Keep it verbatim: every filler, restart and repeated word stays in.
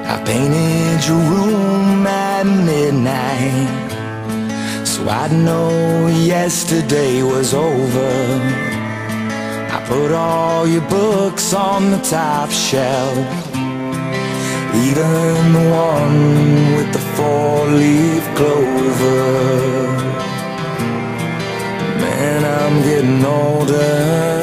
I painted your room at midnight, so I'd know yesterday was over. I put all your books on the top shelf, even the one with the four-leaf clover. Man, I'm getting older.